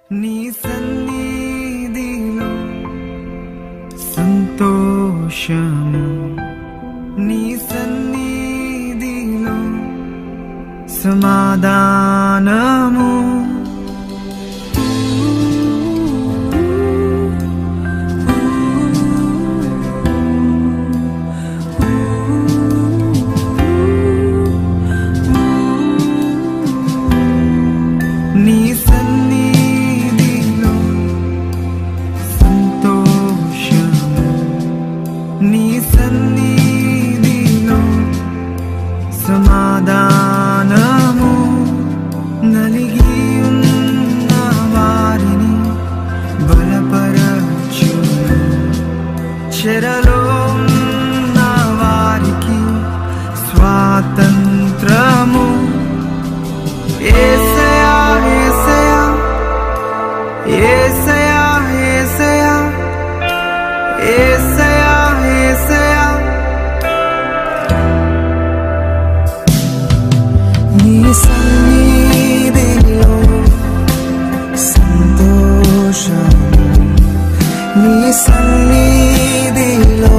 నీ సన్నిధిలో సంతోషము, నీ సన్నిధిలో సమాధానము, నీ సన్నిధిలో సంతోషము, నీ సన్నిధిలో సమాధానము, నలిగి ఉన్న వారిని బలపరచును, చెరలో ఉన్న వారికి స్వాతంత్రము. యేసయ్యా యేసయ్యా యేసయ్యా యేసయ్యా యేసయ్యా యేసయ్యా, నీ సన్నిధిలో సంతోషము, నీ సన్నిధిలో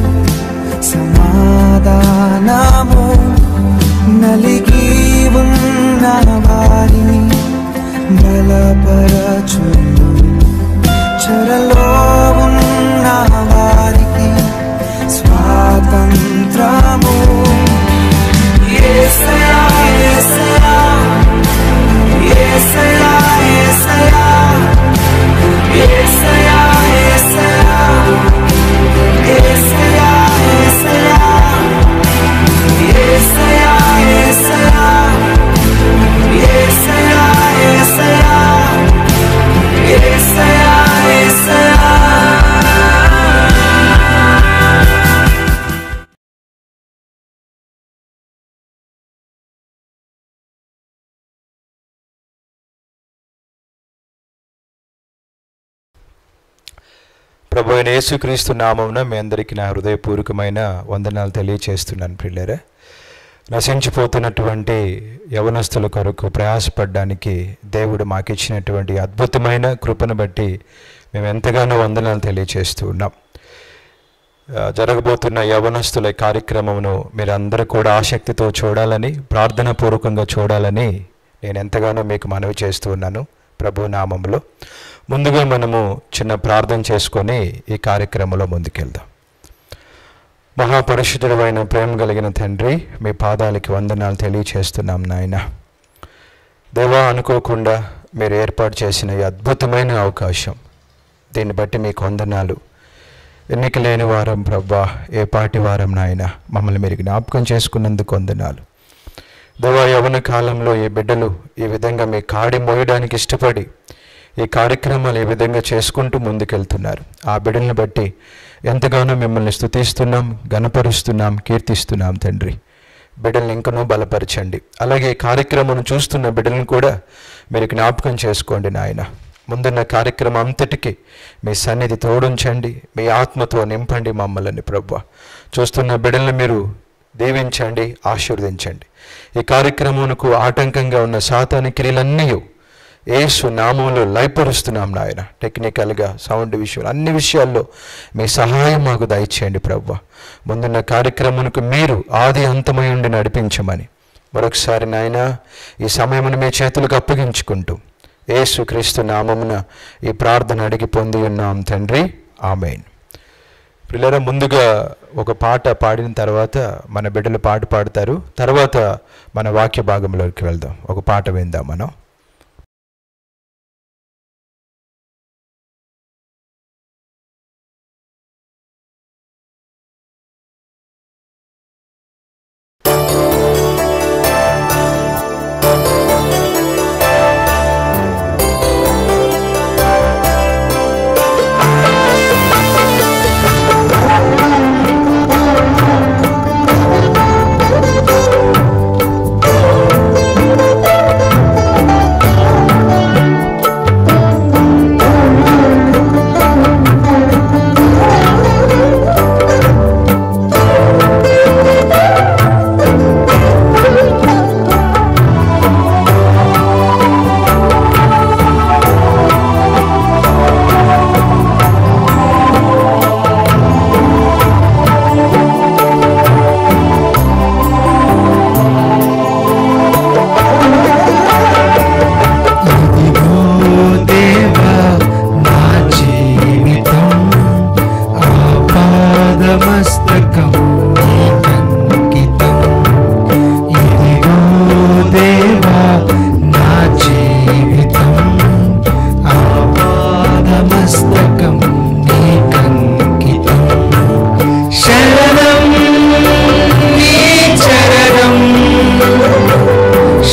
సమాధానము, నలిగి ఉన్న వారిని బలపరచును, చెరలో ఉన్న వారికి స్వాతంత్రము. యేసయ్యా యేసయ్యా యేసయ్యా యేసయ్యా యేసయ్యా యేసయ్యా యేసయ్యా యేసయ్యా యేసయ్యా యేసయ్యా యేసయ్యా యేసయ్యా. ప్రభు అయిన యేసుక్రీస్తు నామమున మీ అందరికీ నా హృదయపూర్వకమైన వందనాలు తెలియచేస్తున్నాను. ప్రియులారా, నశించిపోతున్నటువంటి యవనస్తుల కొరకు ప్రయాసపడడానికి దేవుడు మాకిచ్చినటువంటి అద్భుతమైన కృపను బట్టి మేము ఎంతగానో వందనాలు తెలియచేస్తూ ఉన్నాం. జరగబోతున్న యవనస్తుల కార్యక్రమమును మీరందరూ కూడా ఆసక్తితో చూడాలని, ప్రార్థనాపూర్వకంగా చూడాలని నేను ఎంతగానో మీకు మనవి చేస్తూ ఉన్నాను ప్రభు నామములో. ముందుగా మనము చిన్న ప్రార్థన చేసుకొని ఈ కార్యక్రమంలో ముందుకెళ్దాం. మహాపరిశుద్ధుడైన ప్రేమ కలిగిన తండ్రి, మీ పాదాలకి వందనాలు తెలియచేస్తున్నాం నాయన. దేవా, అనుకోకుండా మీరు ఏర్పాటు చేసిన ఈ అద్భుతమైన అవకాశం, దీన్ని బట్టి మీకు వందనాలు. ఎన్నిక లేని వారం ప్రభా, ఏ పాటి వారం నాయన, మమ్మల్ని మీరు జ్ఞాపకం చేసుకున్నందుకు వందనాలు. దేవా, యవ్వన కాలంలో ఈ బిడ్డలు ఈ విధంగా మీ కాడి మోయడానికి ఇష్టపడి ఈ కార్యక్రమాలు ఈ విధంగా చేసుకుంటూ ముందుకెళ్తున్నారు. ఆ బిడ్డలను బట్టి ఎంతగానో మిమ్మల్ని స్తుతిస్తున్నాం, గణపరుస్తున్నాం, కీర్తిస్తున్నాం తండ్రి. బిడ్డల్ని ఇంకనూ బలపరచండి. అలాగే ఈ కార్యక్రమం చూస్తున్న బిడ్డలను కూడా మీరు జ్ఞాపకం చేసుకోండి నాయన. ముందున్న కార్యక్రమం అంతటికీ మీ సన్నిధి తోడుంచండి, మీ ఆత్మతో నింపండి మమ్మల్ని ప్రభువా. చూస్తున్న బిడ్డలను మీరు దీవించండి, ఆశీర్వదించండి. ఈ కార్యక్రమంకు ఆటంకంగా ఉన్న సాతాను క్రియలన్నీ యేసు నామములో లయపరుస్తున్నాం నాయన. టెక్నికల్గా, సౌండ్ విషయాలు, అన్ని విషయాల్లో మీ సహాయం మాకు దయచేయండి ప్రభువా. ముందున్న కార్యక్రమంకు మీరు ఆది అంతమై ఉండి నడిపించమని మరొకసారి నాయన ఈ సమయమును మీ చేతులకు అప్పగించుకుంటూ యేసు క్రీస్తు నామమున ఈ ప్రార్థన అడిగి పొంది ఉన్నాం తండ్రి, ఆమేన్. పిల్లరా, ముందుగా ఒక పాట పాడిన తర్వాత మన బిడ్డలు పాట పాడతారు. తర్వాత మన వాక్య భాగంలోకి వెళ్దాం. ఒక పాట విందాం మనం.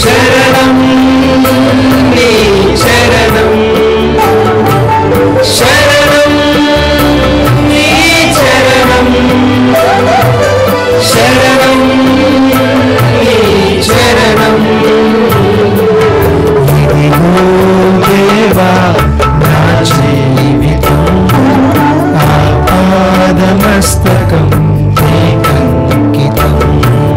శరణం నీ శరణం శరణం నీ శరణం శరణం నీ శరణం ఇదిగో దేవా నా జీవితం ఆపాదమస్తకం నీకంకితం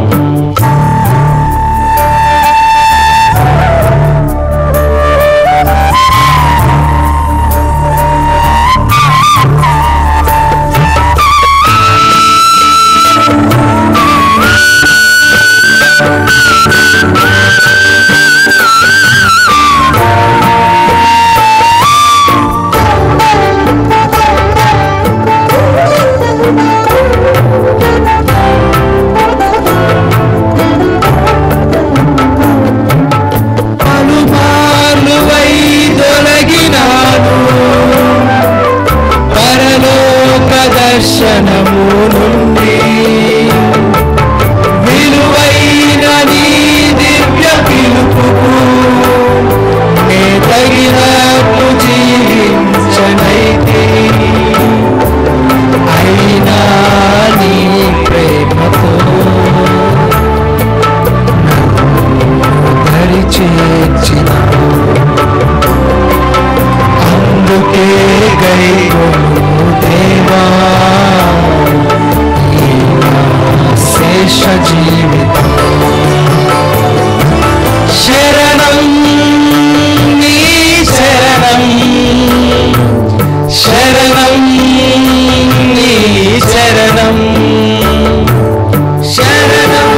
దర్శనము నుండి విలువైన నీ దివ్య పిలుపుకు నే తగినట్టు జీవించనైతే అయినా నీ ప్రేమతో దరి చేర్చినావు అందుకే గైకొను దేవా శేష జీవితం శరణం నీ శరణం శరణం నీ శరణం శరణం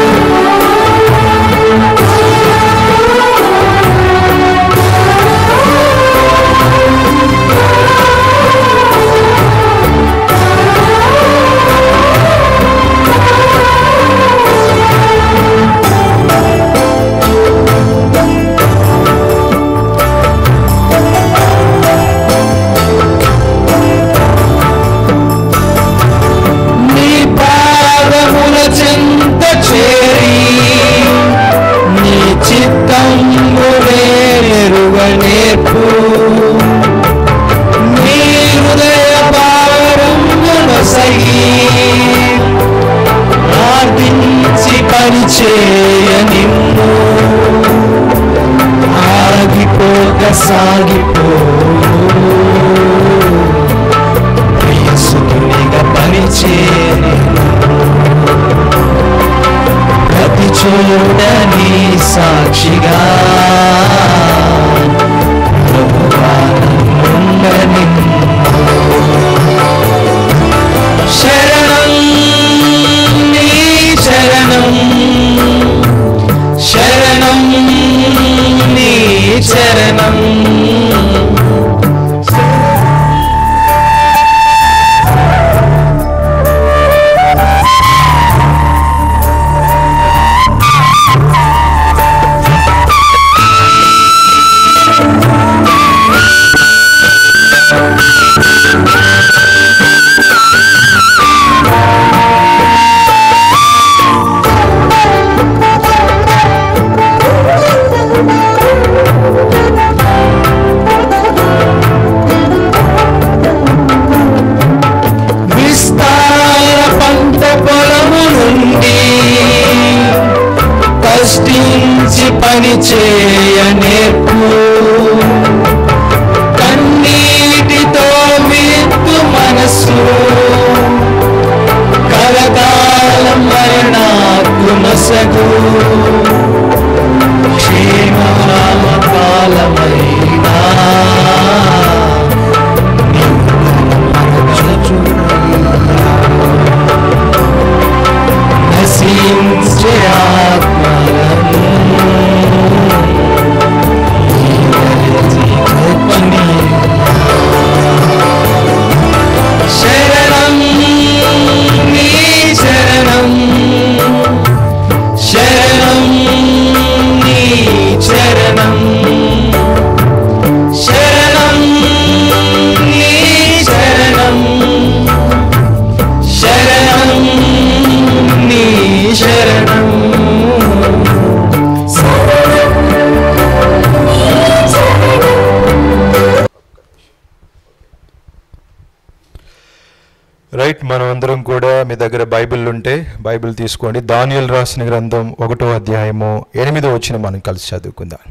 నేర్పు నీ హృదయ భారమునొసగి ప్రార్థించి పనిచేయ నిన్ను ఆగిపోక సాగిపో ప్రియసుతునిగా పనిచేయ ప్రతి చోట నీ సాక్షిగా శరణం నీ శరణం శరణం నీ శరణం రైట్, మనం అందరం కూడా మీ దగ్గర బైబిల్ ఉంటే బైబిల్ తీసుకోండి. దానియేలు రాసిన గ్రంథం 1వ అధ్యాయము 8వ వచనం మనం కలిసి చదువుకుందాం.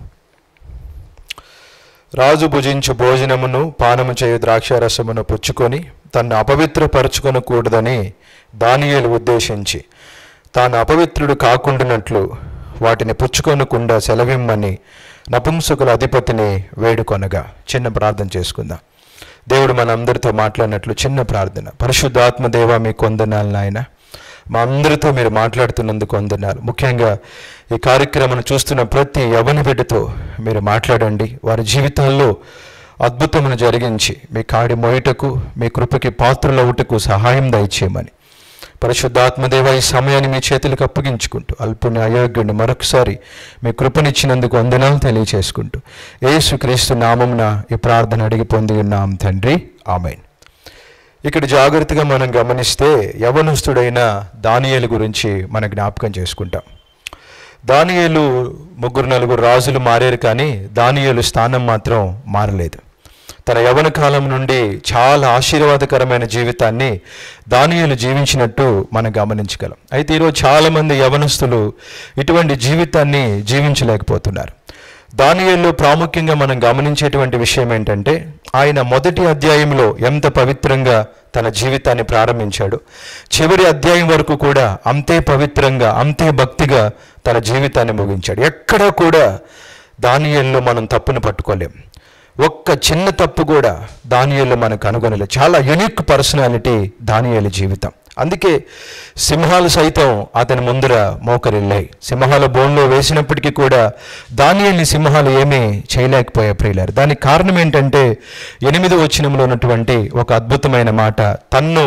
రాజు భుజించు భోజనమును పానము చేయు ద్రాక్షారసమును పుచ్చుకొని తన్ను అపవిత్రపరచుకొనకూడదని దానియేలు ఉద్దేశించి తాను అపవిత్రుడు కాకుండానట్లు వాటిని పుచ్చుకొనకుండా సెలవిమ్మని నపుంసకుల అధిపతిని వేడుకొనగా. చిన్న ప్రార్థన చేసుకుందాం. దేవుడు మన అందరితో మాట్లాడినట్లు చిన్న ప్రార్థన. పరిశుద్ధాత్మ దేవా, మీకు వందనాలు నాయన. మా అందరితో మీరు మాట్లాడుతున్నందుకు వందనాలు. ముఖ్యంగా ఈ కార్యక్రమాన్ని చూస్తున్న ప్రతి యవ్వన బిడ్డతో మీరు మాట్లాడండి. వారి జీవితాల్లో అద్భుతమును జరిగించి మీ కాడి మోయుటకు, మీ కృపకి పాత్రలవుటకు సహాయం దయచేయమని పరిశుద్ధాత్మదేవ ఈ సమయాన్ని మీ చేతులకు అప్పగించుకుంటూ అల్పుని అయోగ్యుడిని మరొకసారి మీ కృపనిచ్చినందుకు వందనాలు తెలియచేసుకుంటూ యేసుక్రీస్తు నామమున ఈ ప్రార్థన అడిగి పొంది ఉన్నాం తండ్రి, ఆమేన్. ఇక్కడ జాగ్రత్తగా మనం గమనిస్తే యవనస్తుడైన దానియేలు గురించి మనం జ్ఞాపకం చేసుకుంటాం. దానియేలు 3-4 రాజులు మారారు, కానీ దానియేలు స్థానం మాత్రం మారలేదు. తన యవ్వన కాలం నుండి చాలా ఆశీర్వాదకరమైన జీవితాన్ని దానియేలు జీవించినట్టు మనం గమనించగలం. అయితే ఈరోజు చాలామంది యవనస్తులు ఇటువంటి జీవితాన్ని జీవించలేకపోతున్నారు. దానియేలు ప్రాముఖ్యంగా మనం గమనించేటువంటి విషయం ఏంటంటే, ఆయన మొదటి అధ్యాయంలో ఎంత పవిత్రంగా తన జీవితాన్ని ప్రారంభించాడు, చివరి అధ్యాయం వరకు కూడా అంతే పవిత్రంగా, అంతే భక్తిగా తన జీవితాన్ని ముగించాడు. ఎక్కడా కూడా దానియేలులో మనం తప్పును పట్టుకోలేం. ఒక్క చిన్న తప్పు కూడా దానియేలు మనకు కనుగొనలేదు. చాలా యూనిక్ పర్సనాలిటీ దానియేలు జీవితం. అందుకే సింహాలు సైతం అతని ముందర మోకరిల్లాయి. సింహాల బోన్లో వేసినప్పటికీ కూడా దానియేలుని సింహాలు ఏమీ చేయలేకపోయే ప్రియులారు. దానికి కారణం ఏంటంటే 8వ వచనంలో ఉన్నటువంటి ఒక అద్భుతమైన మాట, తన్ను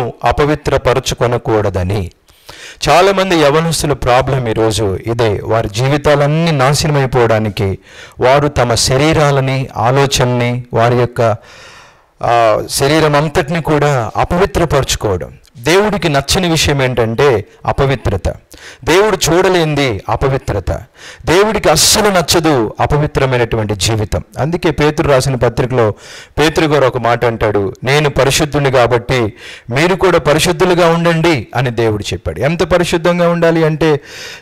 అపవిత్రపరచుకొనకూడదని. చాలామంది యవనస్తుల ప్రాబ్లం ఈరోజు ఇదే. వారి జీవితాలన్నీ నాశనమైపోవడానికి వారు తమ శరీరాలని, ఆలోచనని, వారి యొక్క శరీరం అంతటిని కూడా అపవిత్రపరచుకోవడం. దేవుడికి నచ్చని విషయం ఏంటంటే అపవిత్రత. దేవుడు చూడలేంది అపవిత్రత. దేవుడికి అస్సలు నచ్చదు అపవిత్రమైనటువంటి జీవితం. అందుకే పేతురు రాసిన పత్రికలో పేతురు గారు ఒక మాట అంటాడు, నేను పరిశుద్ధుని కాబట్టి మీరు కూడా పరిశుద్ధులుగా ఉండండి అని దేవుడు చెప్పాడు. ఎంత పరిశుద్ధంగా ఉండాలి అంటే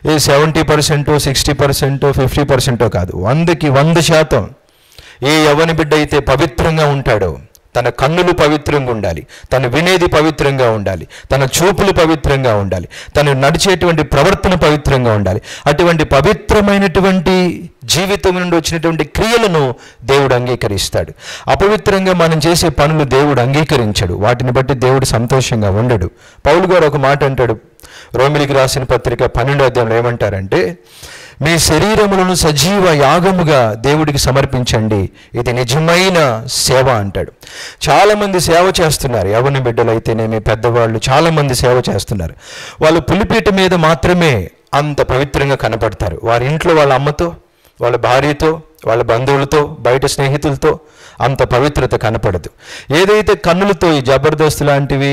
70%, 60%, 50% కాదు, 100కి 100%. ఏ యవ్వని బిడ్డ అయితే పవిత్రంగా ఉంటాడో, తన కన్నులు పవిత్రంగా ఉండాలి, తను వినేది పవిత్రంగా ఉండాలి, తన చూపులు పవిత్రంగా ఉండాలి, తను నడిచేటువంటి ప్రవర్తన పవిత్రంగా ఉండాలి. అటువంటి పవిత్రమైనటువంటి జీవితం నుండి వచ్చినటువంటి క్రియలను దేవుడు అంగీకరిస్తాడు. అపవిత్రంగా మనం చేసే పనులు దేవుడు అంగీకరించడు. వాటిని బట్టి దేవుడు సంతోషంగా ఉండడు. పౌలు గారు ఒక మాట అంటాడు, రోమిలికి రాసిన పత్రిక 12వ అధ్యాయంలో ఏమంటారంటే, మీ శరీరములను సజీవ యాగముగా దేవుడికి సమర్పించండి, ఇది నిజమైన సేవ అంటాడు. చాలామంది సేవ చేస్తున్నారు. యవ్వన బిడ్డలు అయితేనేమి, పెద్దవాళ్ళు చాలామంది సేవ చేస్తున్నారు. వాళ్ళు పులిపీట మీద మాత్రమే అంత పవిత్రంగా కనపడతారు. వారి ఇంట్లో వాళ్ళ అమ్మతో, వాళ్ళ భార్యతో, వాళ్ళ బంధువులతో, బయట స్నేహితులతో అంత పవిత్రత కనపడదు. ఏదైతే కన్నులతో ఈ జబర్దస్త్ లాంటివి,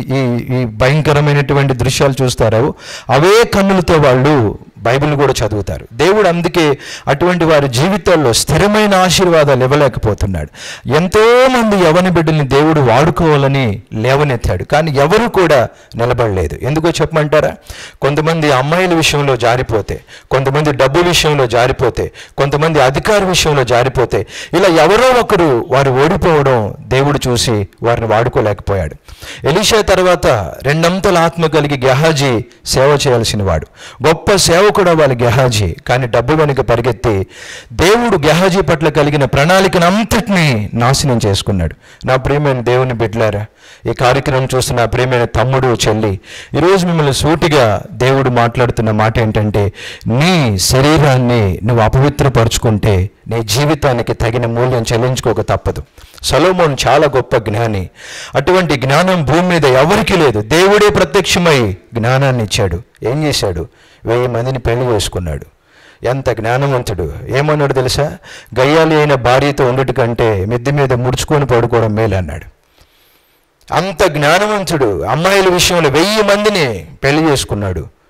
ఈ భయంకరమైనటువంటి దృశ్యాలు చూస్తారో అవే కన్నులతో వాళ్ళు బైబిల్ కూడా చదువుతారు. దేవుడు అందుకే అటువంటి వారి జీవితాల్లో స్థిరమైన ఆశీర్వాదాలు ఇవ్వలేకపోతున్నాడు. ఎంతోమంది యవ్వన బిడ్డల్ని దేవుడు వాడుకోవాలని లేవనెత్తాడు, కానీ ఎవరు కూడా నిలబడలేదు. ఎందుకో చెప్పమంటారా? కొంతమంది అమ్మాయిల విషయంలో జారిపోతే, కొంతమంది డబ్బు విషయంలో జారిపోతే, కొంతమంది అధికార విషయంలో జారిపోతే, ఇలా ఎవరో ఒకరు వారు ఓడిపోవడం దేవుడు చూసి వారిని వాడుకోలేకపోయాడు. ఎలీషా తర్వాత 2 అంతల ఆత్మ కలిగి గెహాజీ సేవ చేయాల్సిన వాడు, గొప్ప సేవకుడు వాళ్ళ గెహాజీ. కానీ డబ్బు వెనుక పరిగెత్తి దేవుడు గెహాజీ పట్ల కలిగిన ప్రణాళికను అంతటినీ నాశనం చేసుకున్నాడు. నా ప్రియమైన దేవుని బిడ్డలారా, ఈ కార్యక్రమం చూస్తున్న ప్రియమైన తమ్ముడు, చెల్లి, ఈరోజు మిమ్మల్ని సూటిగా దేవుడు మాట్లాడుతున్న మాట ఏంటంటే, నీ శరీరాన్ని నువ్వు అపవిత్రపరుచుకుంటే నీ జీవితానికి తగిన మూల్యం చెల్లించుకోక తప్పదు. సొలొమోను చాలా గొప్ప జ్ఞాని. అటువంటి జ్ఞానం భూమి మీద ఎవరికీ లేదు. దేవుడే ప్రత్యక్షమై జ్ఞానాన్ని ఇచ్చాడు. ఏం చేశాడు? 1000 మందిని పెళ్లి చేసుకున్నాడు. ఎంత జ్ఞానవంతుడు! ఏమన్నాడు తెలుసా? గయ్యాలి అయిన భార్యతో ఉండట కంటే మిద్దె మీద ముడుచుకొని పడుకోవడం మేలు అన్నాడు. అంత జ్ఞానవంతుడు. అమ్మాయిల విషయంలో 1000 మందిని పెళ్లి చేసుకున్నాడు.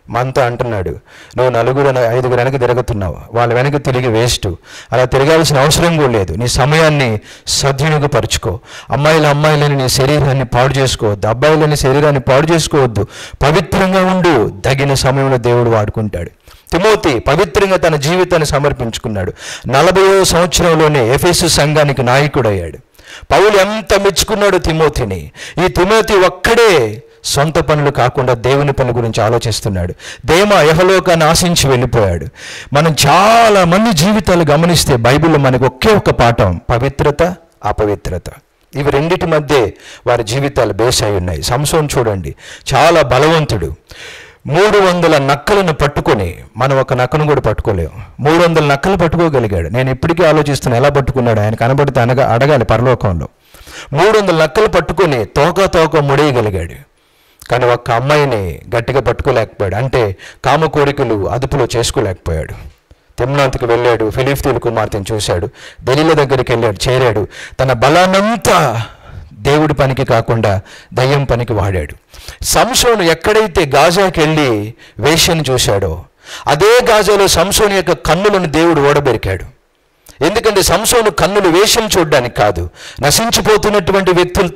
మనతో అంటున్నాడు, నువ్వు 4-5 వెనక తిరుగుతున్నావు, వాళ్ళ వెనక తిరిగి వేస్ట్. అలా తిరగాల్సిన అవసరం కూడా లేదు. నీ సమయాన్ని సద్వినియోగపరుచుకో. అమ్మాయిలని నీ శరీరాన్ని పాడు చేసుకోవద్దు, అబ్బాయిలని శరీరాన్ని పాడు చేసుకోవద్దు. పవిత్రంగా ఉండు. తగిన సమయంలో దేవుడు వాడుకుంటాడు. తిమోతి పవిత్రంగా తన జీవితాన్ని సమర్పించుకున్నాడు. 40వ సంవత్సరంలోనే ఎఫెసు సంఘానికి నాయకుడయ్యాడు. పౌలు ఎంత మెచ్చుకున్నాడు తిమోతిని. ఈ తిమోతి ఒక్కడే సొంత పనులు కాకుండా దేవుని పనుల గురించి ఆలోచిస్తున్నాడు. దేమ యెహోలోకాన్ని ఆశించి వెళ్ళిపోయాడు. మనం చాలా మంది జీవితాలు గమనిస్తే బైబిల్లో మనకు ఒకే ఒక పాఠం, పవిత్రత, అపవిత్రత. ఇవి రెండిటి మధ్య వారి జీవితాలు బేస్ అయి ఉన్నాయి. సంసోను చూడండి, చాలా బలవంతుడు. 300 నక్కలను పట్టుకొని, మనం ఒక నక్కను కూడా పట్టుకోలేము. 300 నక్కలు పట్టుకోగలిగాడు. నేను ఇప్పటికీ ఆలోచిస్తున్నాను ఎలా పట్టుకున్నాడు. ఆయన కనబడితే అడగాలి పరలోకంలో. 300 నక్కలు పట్టుకొని తోక ముడేయగలిగాడు. కానీ ఒక్క అమ్మాయిని గట్టిగా పట్టుకోలేకపోయాడు. అంటే కామ కోరికలు అదుపులో చేసుకోలేకపోయాడు. తిమ్నాతుకు వెళ్ళాడు, ఫిలిష్తీయుల కుమార్తెను చూశాడు, దెలీలా దగ్గరికి వెళ్ళాడు, చేరాడు. తన బలానంతా దేవుడి పనికి కాకుండా దయ్యం పనికి వాడాడు. సంసోను ఎక్కడైతే గాజాకి వెళ్ళి వేశ్యను చూశాడో అదే గాజాలో సంసోను యొక్క కన్నులను దేవుడు ఓడబెరికాడు. ఎందుకంటే సంసోను కన్నులు వేశ్యం చూడడానికి కాదు, నశించిపోతున్న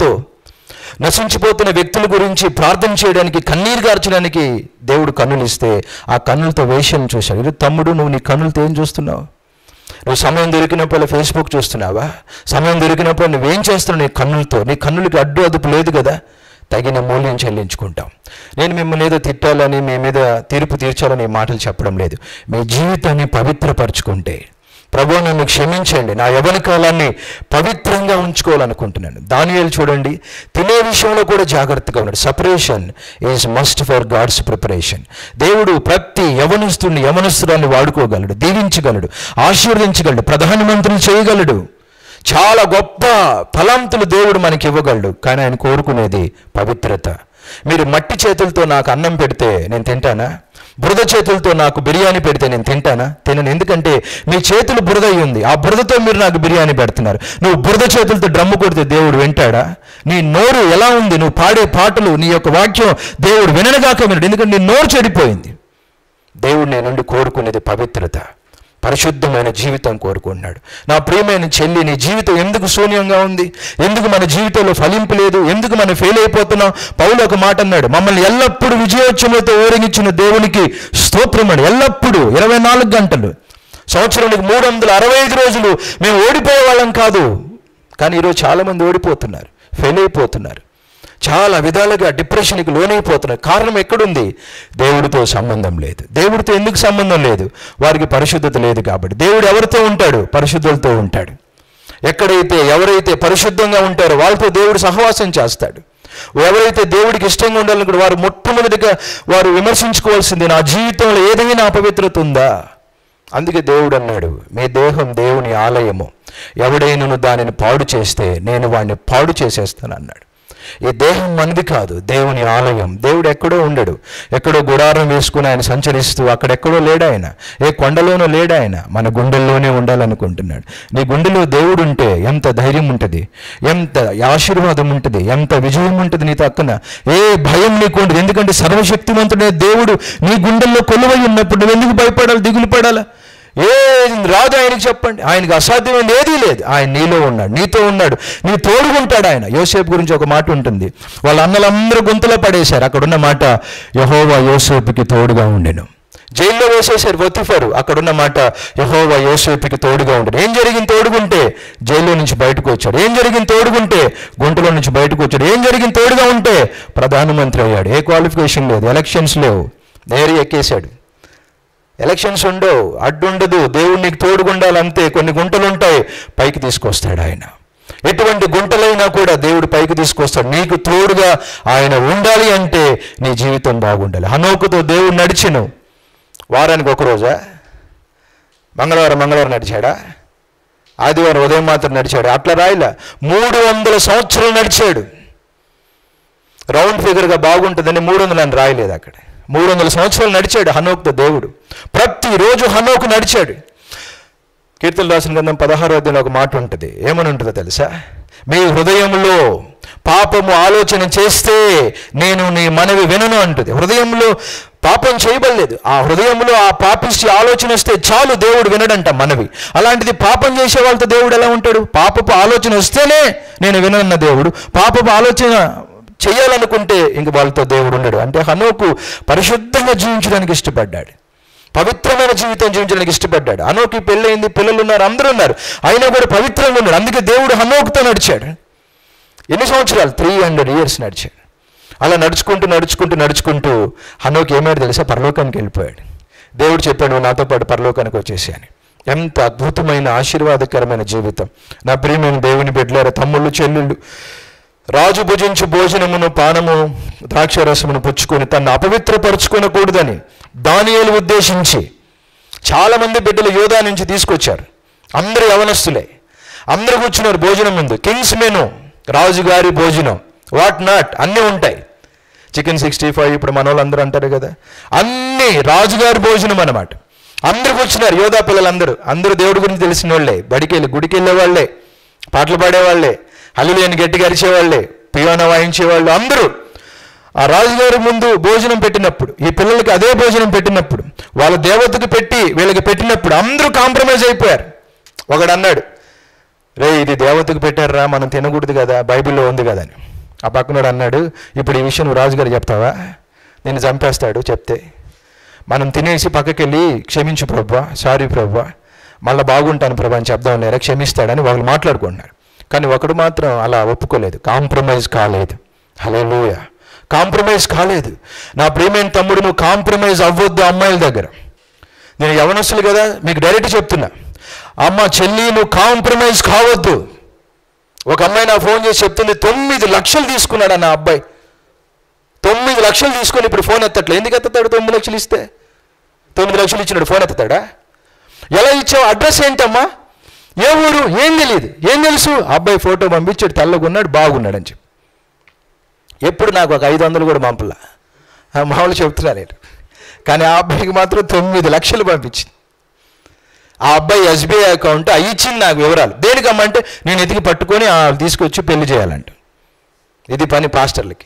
వ్యక్తుల గురించి ప్రార్థన చేయడానికి, కన్నీరు గార్చడానికి దేవుడు కన్నులు ఇస్తే ఆ కన్నులతో వేశ్యను చూశాడు. ఇది తమ్ముడు, నువ్వు నీ కన్నులతో ఏం చూస్తున్నావు? నువ్వు సమయం దొరికినప్పుడు ఫేస్బుక్ చూస్తున్నావా? సమయం దొరికినప్పుడు నువ్వేం చేస్తున్నావు నీ కన్నులతో? నీ కన్నులకి అదుపు లేదు కదా. తగిన మూల్యం చెల్లించుకుంటాం. నేను మిమ్మల్ని ఏదో తిట్టాలని, మీ మీద తీర్పు తీర్చాలని మాటలు చెప్పడం లేదు. మీ జీవితాన్ని పవిత్రపరచుకుంటే, ప్రభువా నన్ను క్షమించండి, నా యవ్వన కాలాన్ని పవిత్రంగా ఉంచుకోవాలనుకుంటున్నాను. దానియేలు చూడండి, తినే విషయంలో కూడా జాగ్రత్తగా ఉన్నాడు. Separation is must for God's preparation. దేవుడు ప్రతి యవనస్తురాన్ని వాడుకోగలడు, దీవించగలడు, ఆశీర్వదించగలడు, ప్రధానమంత్రిని చేయగలడు. చాలా గొప్ప ఫలాంతులు దేవుడు మనకి ఇవ్వగలడు. కానీ ఆయన కోరుకునేది పవిత్రత. మీరు మట్టి చేతులతో నాకు అన్నం పెడితే నేను తింటానా? బురద చేతులతో నాకు బిర్యానీ పెడితే నేను తింటానా? తినను. ఎందుకంటే మీ చేతులు బురద అయి ఉంది. ఆ బురదతో మీరు నాకు బిర్యానీ పెడుతున్నారు. నువ్వు బురద చేతులతో డ్రమ్ము కొడితే దేవుడు వింటాడా? నీ నోరు ఎలా ఉంది? నువ్వు పాడే పాటలు, నీ యొక్క వాక్యం దేవుడు వినగాక వినడు. ఎందుకంటే నీ నోరు చెడిపోయింది. దేవుడు నీ నుండి కోరుకునేది పవిత్రత, పరిశుద్ధమైన జీవితం కోరుకుంటున్నాడు. నా ప్రియమైన చెల్లి, నీ జీవితం ఎందుకు శూన్యంగా ఉంది? ఎందుకు మన జీవితంలో ఫలింపు లేదు? ఎందుకు మనం ఫెయిల్ అయిపోతున్నాం? పౌలు ఒక మాట అన్నాడు, మమ్మల్ని ఎల్లప్పుడూ విజయోత్సవంతో ఊరేగించిన దేవునికి స్తోత్రమని. ఎల్లప్పుడూ 24 గంటలు, సంవత్సరానికి 365 రోజులు మేము ఓడిపోయే వాళ్ళం కాదు. కానీ ఈరోజు చాలామంది ఓడిపోతున్నారు, ఫెయిల్ అయిపోతున్నారు, చాలా విధాలుగా డిప్రెషన్కి లోనైపోతున్నారు. కారణం ఎక్కడుంది? దేవుడితో సంబంధం లేదు. దేవుడితో ఎందుకు సంబంధం లేదు? వారికి పరిశుద్ధత లేదు కాబట్టి. దేవుడు ఎవరితో ఉంటాడు? పరిశుద్ధులతో ఉంటాడు. ఎవరైతే పరిశుద్ధంగా ఉంటారో వాళ్ళతో దేవుడు సహవాసం చేస్తాడు. ఎవరైతే దేవుడికి ఇష్టంగా ఉండాలనుకుంటే వారు మొట్టమొదటిగా వారు విమర్శించుకోవాల్సింది, నా జీవితంలో ఏదైనా అపవిత్రత ఉందా? అందుకే దేవుడు అన్నాడు, మీ దేహం దేవుని ఆలయము, ఎవడైనను దానిని పాడు చేస్తే నేను వాడిని పాడు చేసేస్తాను అన్నాడు. ఈ దేహం మనది కాదు, దేవుని ఆలయం. దేవుడు ఎక్కడో ఉండడు, ఎక్కడో గుడారం వేసుకుని ఆయన సంచరిస్తూ అక్కడెక్కడో లేడు ఆయన, ఏ కొండలోనో లేడు ఆయన, మన గుండెల్లోనే ఉండాలనుకుంటున్నాడు. నీ గుండెలో దేవుడు ఉంటే ఎంత ధైర్యం ఉంటుంది, ఎంత ఆశీర్వాదం ఉంటుంది, ఎంత విజయం ఉంటుంది నీ పక్కన. ఏ భయం నీకు ఉండదు. ఎందుకంటే సర్వశక్తివంతుడే దేవుడు నీ గుండెల్లో కొలువై ఉన్నప్పుడు నువ్వు ఎందుకు భయపడాలి, దిగులు పడాలా? ఏది రాదు ఆయనకి చెప్పండి. ఆయనకు అసాధ్యమైనది ఏదీ లేదు. ఆయన నీలో ఉన్నాడు, నీతో ఉన్నాడు, నీ తోడుకుంటాడు ఆయన. యోసేపు గురించి ఒక మాట ఉంటుంది, వాళ్ళ అన్నలందరూ గొంతులో పడేశారు. అక్కడున్న మాట, యెహోవా యోసేపుకి తోడుగా ఉండెను. జైల్లో వేసేశారు పొతిఫరు, అక్కడున్న మాట, యెహోవా యోసేపుకి తోడుగా ఉండెను. ఏం జరిగింది తోడుకుంటే? జైల్లో నుంచి బయటకు వచ్చాడు. ఏం జరిగింది తోడుకుంటే? గుంటలో నుంచి బయటకు వచ్చాడు. ఏం జరిగింది తోడుగా ఉంటే? ప్రధానమంత్రి అయ్యాడు. ఏ క్వాలిఫికేషన్ లేదు, ఎలక్షన్స్ లేవు, నేరు ఎక్కేశాడు. ఎలక్షన్స్ ఉండవు, అడ్డుండదు, దేవుడు నీకు తోడుగుండాలంతే. కొన్ని గుంటలు ఉంటాయి, పైకి తీసుకొస్తాడు ఆయన. ఎటువంటి గుంటలైనా కూడా దేవుడు పైకి తీసుకొస్తాడు. నీకు తోడుగా ఆయన ఉండాలి అంటే నీ జీవితం బాగుండాలి. హనోకుతో దేవుడు నడిచెను. వారానికి ఒక రోజా? మంగళవారం నడిచాడా? ఆదివారం ఉదయం మాత్రం నడిచాడు? అట్లా రాయిలా 300 సంవత్సరాలు నడిచాడు. రౌండ్ ఫిగర్గా బాగుంటుందని 300 అని రాయలేదు అక్కడ. 300 సంవత్సరాలు నడిచాడు హనోకుతో దేవుడు. ప్రతిరోజు హనోకు నడిచాడు. కీర్తనలు రాసిన గ్రంథం 16వ అధ్యాయంలో ఒక మాట ఉంటుంది. ఏమని ఉంటుందో తెలుసా? మీ హృదయంలో పాపము ఆలోచన చేస్తే నేను నీ మనవి వినను అంటుంది. హృదయంలో పాపం చేయబడలేదు. ఆ హృదయంలో ఆ పాపిష్టి ఆలోచన వస్తే చాలు దేవుడు వినడంట మనవి. అలాంటిది పాపం చేసే వాళ్ళతో దేవుడు ఎలా ఉంటాడు? పాపపు ఆలోచన వస్తేనే నేను వినన్న దేవుడు. పాపపు ఆలోచన చేయాలనుకుంటే ఇంక వాళ్ళతో దేవుడు ఉండడు. అంటే హనోకు పరిశుద్ధంగా జీవించడానికి ఇష్టపడ్డాడు, పవిత్రమైన జీవితం జీవించడానికి ఇష్టపడ్డాడు. హనోకి పెళ్ళయింది, పిల్లలు ఉన్నారు, అందరూ ఉన్నారు, అయినా కూడా పవిత్రంగా ఉన్నాడు. అందుకే దేవుడు హనోకుతో నడిచాడు. ఎన్ని సంవత్సరాలు? 300 years నడిచాడు. అలా నడుచుకుంటూ హనోకి ఏమైనా తెలుసా? పరలోకానికి వెళ్ళిపోయాడు. దేవుడు చెప్పాడు, నువ్వు నాతో పాటు పరలోకానికి వచ్చేసి అని. ఎంత అద్భుతమైన ఆశీర్వాదకరమైన జీవితం. నా ప్రియమైన దేవుని బిడ్డలారా, తమ్ముళ్ళు చెల్లుళ్ళు, రాజు భుజించు భోజనమును పానము ద్రాక్షరసమును పుచ్చుకొని తను అపవిత్రపరచుకోనకూడదని దానియేలు ఉద్దేశించి చాలామంది బిడ్డలు యోధా నుంచి తీసుకొచ్చారు. అందరూ యవనస్తులే, అందరూ కూర్చున్నారు భోజనం ముందు. కింగ్స్ మెను, రాజుగారి భోజనం, వాట్ నాట్ అన్నీ ఉంటాయి. చికెన్ 65 ఇప్పుడు మన వాళ్ళందరూ అంటారు కదా, అన్నీ రాజుగారి భోజనం అన్నమాట. అందరూ కూర్చున్నారు, యోధా పిల్లలందరూ. అందరూ దేవుడి గురించి తెలిసిన వాళ్ళే, గుడికి వెళ్ళే వాళ్ళే, పాటలు పాడేవాళ్లే, హల్లెలూయా గట్టిగా అరిచేవాళ్లే, పియానో వాయించేవాళ్ళు. అందరూ ఆ రాజుగారి ముందు భోజనం పెట్టినప్పుడు, ఈ పిల్లలకి అదే భోజనం పెట్టినప్పుడు, వాళ్ళ దేవతకు పెట్టి వీళ్ళకి పెట్టినప్పుడు అందరూ కాంప్రమైజ్ అయిపోయారు. ఒకడు అన్నాడు, రే ఇది దేవతకు పెట్టారా, మనం తినకూడదు కదా, బైబిల్లో ఉంది కదా అని. ఆ పక్కనోడు అన్నాడు, ఇప్పుడు ఈ విషయం నువ్వు రాజుగారు చెప్తావా? నేను చంపేస్తాడు చెప్తే. మనం తినేసి పక్కకి వెళ్ళి క్షమించు ప్రభువా, సారీ ప్రభువా, మళ్ళీ బాగుంటాను ప్రభు అని చెప్దాం లేరా, క్షమిస్తాడని వాళ్ళు మాట్లాడుకుంటున్నారు. కానీ ఒకడు మాత్రం అలా ఒప్పుకోలేదు, కాంప్రమైజ్ కాలేదు. హల్లెలూయా, కాంప్రమైజ్ కాలేదు. నా ప్రియమైన తమ్ముడు, నువ్వు కాంప్రమైజ్ అవ్వద్దు అమ్మాయిల దగ్గర. నేను యవనస్తులు కదా, మీకు డైరెక్ట్ చెప్తున్నా, అమ్మ చెల్లి నువ్వు కాంప్రమైజ్ కావద్దు. ఒక అమ్మాయి నా ఫోన్ చేసి చెప్తుంది, 9 లక్షలు తీసుకున్నాడు అన్న అబ్బాయి. 9 లక్షలు తీసుకొని ఇప్పుడు ఫోన్ ఎత్తట్లే. ఎందుకు ఎత్తాడు? 9 లక్షలు ఇస్తే 9 లక్షలు ఇచ్చినాడు, ఫోన్ ఎత్తాడా? ఎలా ఇచ్చావు? అడ్రస్ ఏంటమ్మా, ఏ ఊరు, ఏం తెలియదు. ఏం తెలుసు? అబ్బాయి ఫోటో పంపించాడు, తెల్లగా ఉన్నాడు, బాగున్నాడు అని చెప్పి. ఎప్పుడు నాకు ఒక 500 కూడా పంపలా, మామూలు చెప్తున్నా నేను. కానీ ఆ అబ్బాయికి మాత్రం 9 లక్షలు పంపించింది. ఆ అబ్బాయి SBI అకౌంట్ ఇచ్చింది నాకు వివరాలు. దేనికమ్మంటే నేను ఎతికి పట్టుకొని తీసుకొచ్చి పెళ్లి చేయాలంట. ఇది పని పాస్టర్లకి.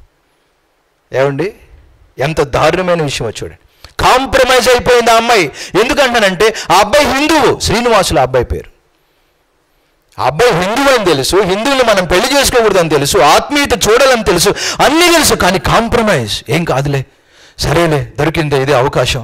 ఏమండి, ఎంత దారుణమైన విషయం చూడండి. కాంప్రమైజ్ అయిపోయింది ఆ అమ్మాయి. ఎందుకంటానంటే ఆ అబ్బాయి హిందువు, శ్రీనివాసులు ఆ అబ్బాయి పేరు. ఆ అబ్బాయి హిందువు అని తెలుసు, హిందువులు మనం పెళ్లి చేసుకోకూడదని తెలుసు, ఆత్మీయత చూడాలని తెలుసు, అన్నీ తెలుసు. కానీ కాంప్రమైజ్ ఏం కాదులే, సరేలే దొరికిందే ఇదే అవకాశం.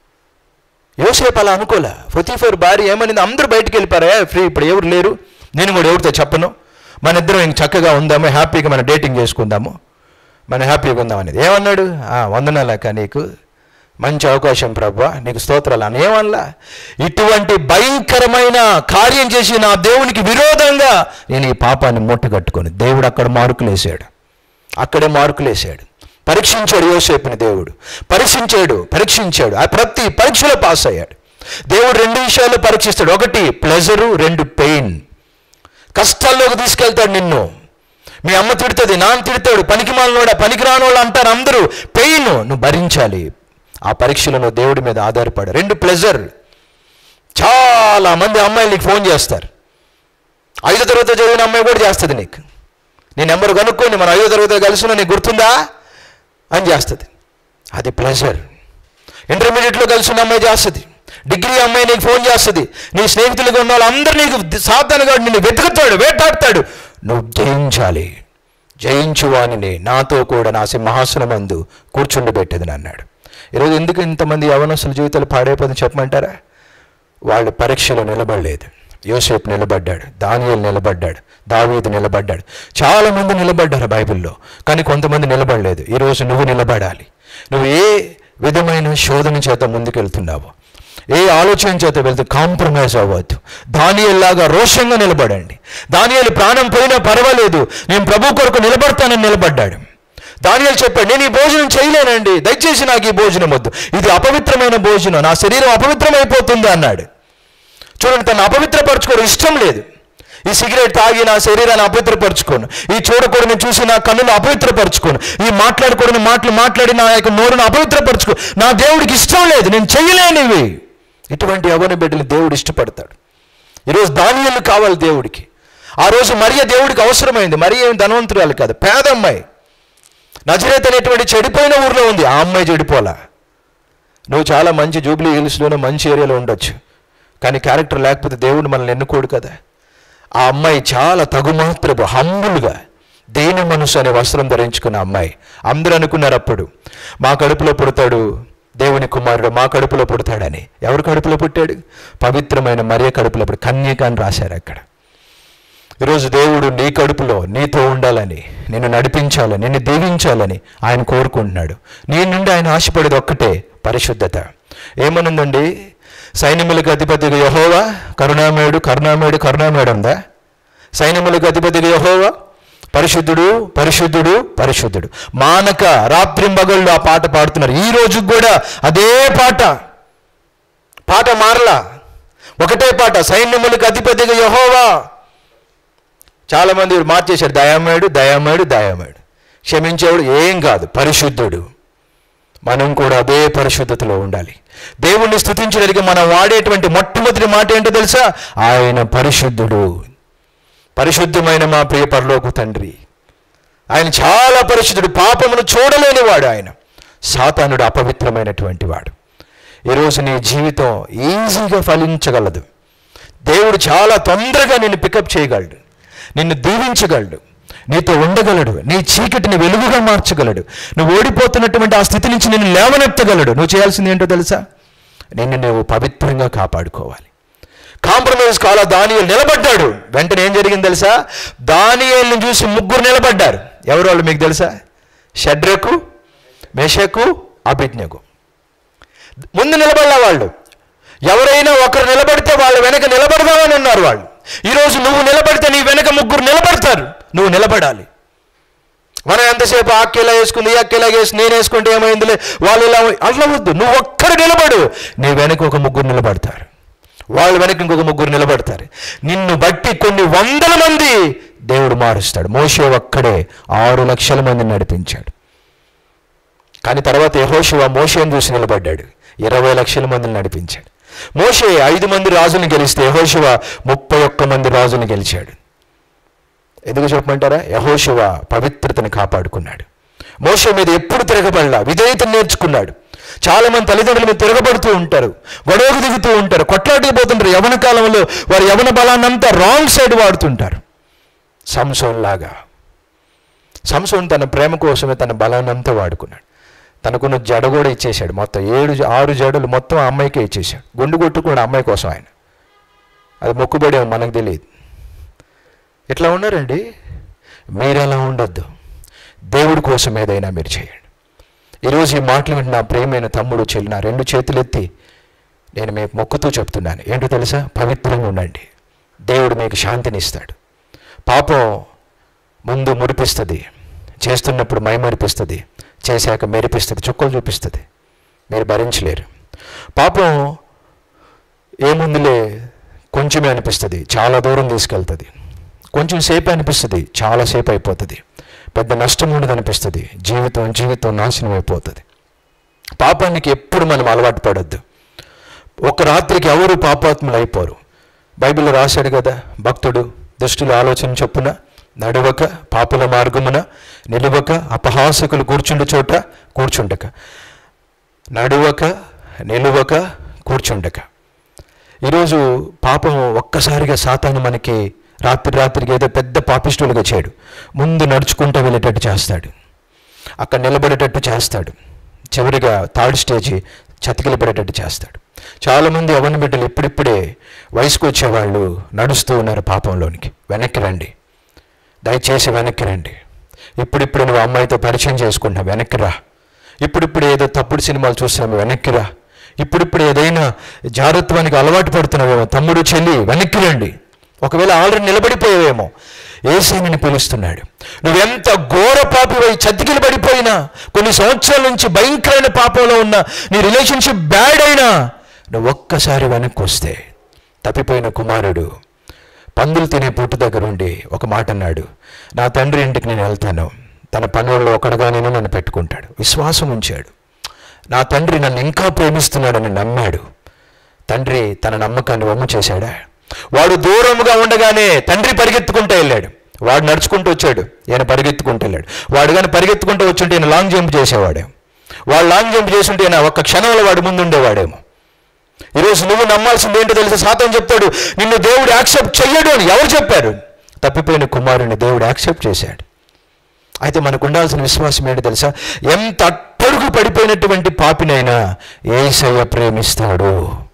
యోసేపు అలా అనుకోలే. పొతీఫర్ భార్య ఏమనింది, అందరూ బయటికి వెళ్ళిపోయారా, ఫ్రీ, ఇప్పుడు ఎవరు లేరు, నేను కూడా ఎవరితో చెప్పను, మన ఇద్దరం ఇంక చక్కగా ఉందాము, హ్యాపీగా మనం డేటింగ్ చేసుకుందాము, మనం హ్యాపీగా ఉందాం అనేది. ఏమన్నాడు? వందనాలక, నీకు మంచి అవకాశం ప్రభువా, నీకు స్తోత్రాలు అని ఏమనలా. ఇటువంటి భయంకరమైన కార్యం చేసి నా దేవునికి విరోధంగా నేను ఈ పాపాన్ని మూటగట్టుకొని, దేవుడు అక్కడ మార్కులేసాడు, అక్కడే మార్కులేసాడు. పరీక్షించాడు యోసేపుని దేవుడు, పరీక్షించాడు. ఆ ప్రతి పరీక్షలో పాస్ అయ్యాడు. దేవుడు 2 విషయాల్లో పరీక్షిస్తాడు. 1 ప్లెజరు, 2 పెయిన్. కష్టాల్లోకి తీసుకెళ్తాడు నిన్ను. మీ అమ్మ తిడుతుంది, నాన్న తిడతాడు, పనికిమాలినోడా, పనికిరానోళ్ళు అంటారు అందరూ. పెయిన్ నువ్వు భరించాలి. ఆ పరీక్షలో నువ్వు దేవుడి మీద ఆధారపడు. 2 ప్లెజర్. చాలా మంది అమ్మాయిలు నీకు ఫోన్ చేస్తారు. 5వ తరగతి చదివిన అమ్మాయి కూడా చేస్తుంది నీకు. నీ నెంబర్ కనుక్కొని మన 5వ తరగతి కలిసిన నీకు గుర్తుందా అని చేస్తుంది. అది ప్లెజర్. ఇంటర్మీడియట్లో కలిసిన అమ్మాయి చేస్తుంది, డిగ్రీ అమ్మాయి నీకు ఫోన్ చేస్తుంది, నీ స్నేహితులుగా ఉన్న వాళ్ళు అందరూ నీకు సాధారణంగా నిన్ను వెతుకుతాడు, వేటాడతాడు. నువ్వు జయించాలి. జయించు వానిని నాతో కూడా నా సింహాసనమందు కూర్చుండబెట్టేది అన్నాడు. ఈరోజు ఎందుకు ఇంతమంది యవనస్తుల జీవితాలు పాడైపోతుంది చెప్పమంటారా? వాళ్ళు పరీక్షలో నిలబడలేదు. యోసేపు నిలబడ్డాడు, దానియేలు నిలబడ్డాడు, దావీదు నిలబడ్డాడు, చాలామంది నిలబడ్డారు బైబిల్లో. కానీ కొంతమంది నిలబడలేదు. ఈరోజు నువ్వు నిలబడాలి. నువ్వు ఏ విధమైన శోధన చేత ముందుకెళ్తున్నావో, ఏ ఆలోచన చేత వెళ్తే కాంప్రమైజ్ అవ్వద్దు. దానియేలులాగా రోషంగా నిలబడండి. దానియేలు ప్రాణం పోయినా పర్వాలేదు, నేను ప్రభు కొరకు నిలబడతానని నిలబడ్డాడు. దానియేలు చెప్పాడు, నేను ఈ భోజనం చేయలేనండి, దయచేసి నాకు ఈ భోజనం వద్దు, ఇది అపవిత్రమైన భోజనం, నా శరీరం అపవిత్రమైపోతుంది అన్నాడు. చూడండి, తను అపవిత్రపరచుకోవడం ఇష్టం లేదు. ఈ సిగరెట్ తాగి నా శరీరాన్ని అపవిత్రపరచుకోను, ఈ చూడకూడని చూసి నా కన్నులు అపవిత్రపరచుకోను, ఈ మాట్లాడకూడని మాటలు మాట్లాడి నా యొక్క నోరును అపవిత్రపరచుకో, నా దేవుడికి ఇష్టం లేదు, నేను చేయలేనివి. ఇటువంటి యవ్వన బిడ్డలు దేవుడు ఇష్టపడతాడు. ఈరోజు దానియేలు కావాలి దేవుడికి. ఆ రోజు మరియ దేవుడికి అవసరమైంది. మరియ ఏం ధనవంతురాలు కాదు, పేదమ్మాయి. నజరేతు అనేటువంటి చెడిపోయిన ఊర్లో ఉంది. ఆ అమ్మాయి చెడిపోలా, నువ్వు చాలా మంచి జూబ్లీ హిల్స్లోనూ మంచి ఏరియాలో ఉండొచ్చు, కానీ క్యారెక్టర్ లేకపోతే దేవుడు మనల్ని ఎన్నుకోడు కదా. ఆ అమ్మాయి చాలా తగుమాత్రపు హంబుల్గా దేని మనసు అనే వస్త్రం ధరించుకున్న అమ్మాయి. అందరూ అనుకున్నారు అప్పుడు, మా కడుపులో పుడతాడు దేవుని కుమారుడు, మా కడుపులో పుడతాడని. ఎవరి కడుపులో పుట్టాడు? పవిత్రమైన మరియ కడుపులో పుట్టాడు. కన్యక అని రాశారు అక్కడ. ఈరోజు దేవుడు నీ కడుపులో నీతో ఉండాలని, నిన్ను నడిపించాలని, నిన్ను దీవించాలని ఆయన కోరుకుంటున్నాడు. నీ నుండి ఆయన ఆశపడేది ఒక్కటే, పరిశుద్ధత. ఏమనుందండి? సైన్యములకు అధిపతిగా యెహోవా కరుణామయుడు, కరుణామయుడు, కరుణామయుడు ఉందా? సైన్యములకు అధిపతిగా యెహోవా పరిశుద్ధుడు, పరిశుద్ధుడు, పరిశుద్ధుడు. మానక రాత్రింబగళ్ళు ఆ పాట పాడుతున్నారు. ఈ రోజు కూడా అదే పాట మారలా, ఒకటే పాట, సైన్యములకు అధిపతిగా యెహోవా. చాలామంది మార్చేశారు, దయామయుడు, దయామయుడు, దయామయుడు, క్షమించేవాడు, ఏం కాదు, పరిశుద్ధుడు. మనం కూడా అదే పరిశుద్ధతలో ఉండాలి. దేవుణ్ణి స్తుతించడానికి మనం వాడేటువంటి మొట్టమొదటి మాట ఏంటో తెలుసా? ఆయన పరిశుద్ధుడు. పరిశుద్ధమైన మా ప్రియ పరలోక తండ్రి, ఆయన చాలా పరిశుద్ధుడు, పాపమును చూడలేనివాడు. ఆయన సాతానుడు అపవిత్రమైనటువంటి వాడు. ఈరోజు నీ జీవితం ఈజీగా ఫలించగలదు. దేవుడు చాలా తొందరగా నిన్ను పికప్ చేయగలడు, నిన్ను దీవించగలడు, నీతో ఉండగలడు, నీ చీకటిని వెలుగుగా మార్చగలడు. నువ్వు ఓడిపోతున్నటువంటి ఆ స్థితి నుంచి నిన్ను లేవనెత్తగలడు. నువ్వు చేయాల్సింది ఏంటో తెలుసా? నిన్ను నువ్వు పవిత్రంగా కాపాడుకోవాలి. కాంప్రమైజ్ కాల దానియేలు నిలబడ్డాడు. వెంటనే ఏం జరిగింది తెలుసా? దానియేలుని చూసి ముగ్గురు నిలబడ్డారు. ఎవరు వాళ్ళు మీకు తెలుసా? షడ్రకు, మెషకు, అబేద్నెగో. ముందు నిలబడ్డా వాళ్ళు. ఎవరైనా ఒకరు నిలబడితే వాళ్ళ వెనక నిలబడదామని ఉన్నారు వాళ్ళు. ఈరోజు నువ్వు నిలబడితే నీ వెనక ముగ్గురు నిలబడతారు. నువ్వు నిలబడాలి. మనం ఎంతసేపు ఆక్కేలా వేసుకుంది, ఈ అక్కేలా వేసి నేను వేసుకుంటే ఏమైందిలే, వాళ్ళు ఇలా, అట్లా వద్దు. నువ్వు ఒక్కరు నిలబడు, నీ వెనక ఒక ముగ్గురు నిలబడతారు, వాళ్ళ వెనక ఇంకొక ముగ్గురు నిలబడతారు. నిన్ను బట్టి కొన్ని వందల మంది దేవుడు మారుస్తాడు. మోషే ఒక్కడే 6 లక్షల మందిని నడిపించాడు. కానీ తర్వాత యెహోషువ మోషేని చూసి నిలబడ్డాడు, 20 లక్షల మందిని నడిపించాడు. మోషే 5 మంది రాజుని గెలిస్తే యెహోషువ 31 మంది రాజుని గెలిచాడు. ఎందుకు చెప్పమంటారా? యెహోషువ పవిత్రతను కాపాడుకున్నాడు. మోషే మీద ఎప్పుడు తిరగబడలా, విధేయతను నేర్చుకున్నాడు. చాలా మంది తల్లిదండ్రుల మీద తిరగబడుతూ ఉంటారు, గొడవకు దిగుతూ ఉంటారు, కొట్లాడికి పోతుంటారు. యవన కాలంలో వారి యవన బలాన్నంతా రాంగ్ సైడ్ వాడుతుంటారు. సంసోన్ లాగా. సంసోన్ తన ప్రేమ కోసమే తన బలాన్నంతా వాడుకున్నాడు. తనకున్న జడ కూడా ఇచ్చేశాడు. మొత్తం 6 జడలు మొత్తం ఆ అమ్మాయికే ఇచ్చేశాడు. గుండు కొట్టుకున్నాడు అమ్మాయి కోసం ఆయన. అది మొక్కుబడి మనకు తెలియదు. ఎట్లా ఉన్నారండి? మీరు అలా ఉండొద్దు. దేవుడి కోసం ఏదైనా మీరు చేయండి. ఈరోజు ఈ మాటలు వింటే నా ప్రియమైన తమ్ముడు, చెల్లి, నా 2 చేతులు ఎత్తి నేను మీకు మొక్కుతూ చెప్తున్నాను. ఏంటో తెలుసా? పవిత్రంగా ఉండండి. దేవుడు మీకు శాంతిని ఇస్తాడు. పాపం ముందు మురిపిస్తుంది, చేస్తున్నప్పుడు మైమరిపిస్తుంది, చేశాక మెరిపిస్తుంది, చుక్కలు చూపిస్తుంది. మీరు భరించలేరు. పాపం ఏముందిలే కొంచెమే అనిపిస్తుంది, చాలా దూరం తీసుకెళ్తుంది. కొంచెం సేపు అనిపిస్తుంది, చాలాసేపు అయిపోతుంది. పెద్ద నష్టం ఉండదు అనిపిస్తుంది, జీవితం నాశనం అయిపోతుంది. పాపానికి ఎప్పుడు మనం అలవాటు పడొద్దు. ఒక రాత్రికి ఎవరు పాపాత్ములు అయిపోరు. బైబిల్లో రాశాడు కదా, భక్తుడు దుష్టుల ఆలోచన చొప్పున నడవక, పాపుల మార్గమున నిలువక, అపహాసకులు కూర్చుండు చోట కూర్చుండక. నడువక, నిలువక, కూర్చుండక. ఈరోజు పాపం ఒక్కసారిగా సాతాను మనకి రాత్రికి ఏదో పెద్ద పాపిస్టులుగా చేయడు. ముందు నడుచుకుంటూ వెళ్ళేటట్టు చేస్తాడు, అక్కడ నిలబడేటట్టు చేస్తాడు, చివరిగా 3rd స్టేజి చతికిలు పడేటట్టు చేస్తాడు. చాలామంది యవ్వన బిడ్డలు ఇప్పుడిప్పుడే వయసుకు వచ్చేవాళ్ళు నడుస్తూ ఉన్నారు పాపంలోనికి. వెనక్కి రండి, దయచేసి వెనక్కి రండి. ఇప్పుడిప్పుడు నువ్వు అమ్మాయితో పరిచయం చేసుకుంటున్నావు, వెనక్కి రా. ఇప్పుడిప్పుడు ఏదో తప్పుడు సినిమాలు చూస్తున్నావు, వెనక్కి రా. ఇప్పుడిప్పుడు ఏదైనా జాగ్రత్తవానికి అలవాటు పడుతున్నావేమో, తమ్ముడు, చెల్లి, వెనక్కి రండి. ఒకవేళ ఆల్రెడీ నిలబడిపోయావేమో, యేసుని పిలుస్తున్నాడు. నువ్వెంత ఘోర పాపివై చతికిలు పడిపోయినా, కొన్ని సంవత్సరాల నుంచి భయంకరమైన పాపంలో ఉన్న నీ రిలేషన్షిప్ బ్యాడ్ అయినా, నువ్వు ఒక్కసారి వెనక్కి వస్తే, తప్పిపోయిన కుమారుడు పందులు తినే పుట్టు దగ్గర ఉండి ఒక మాట అన్నాడు, నా తండ్రి ఇంటికి నేను వెళ్తాను, తన పనుల్లో ఒకడుగానైనా నన్ను పెట్టుకుంటాడు. విశ్వాసం ఉంచాడు. నా తండ్రి నన్ను ఇంకా ప్రేమిస్తున్నాడని నమ్మాడు. తండ్రి తన నమ్మకాన్ని వమ్ము చేశాడా? వాడు దూరముగా ఉండగానే తండ్రి పరిగెత్తుకుంటూ వెళ్ళాడు. వాడు నడుచుకుంటూ వచ్చాడు, ఈయన పరిగెత్తుకుంటూ వెళ్ళాడు. వాడు కానీ పరిగెత్తుకుంటూ వచ్చుంటే ఈయన లాంగ్ జంప్ చేసేవాడు. వాళ్ళు లాంగ్ జంప్ చేస్తుంటేనా ఒక్క క్షణంలో వాడి ముందు ఉండేవాడేమో. ఈరోజు నువ్వు నమ్మాల్సింది ఏంటో తెలుసా? సాతాను చెప్తాడు నిన్ను దేవుడు యాక్సెప్ట్ చెయ్యడు అని. ఎవరు చెప్పారు? తప్పిపోయిన కుమారుని దేవుడు యాక్సెప్ట్ చేశాడు. అయితే మనకు ఉండాల్సిన విశ్వాసం ఏంటో తెలుసా? ఎంత అట్టడుగు పడిపోయినటువంటి పాపినైనా యేసయ్య ప్రేమిస్తాడు.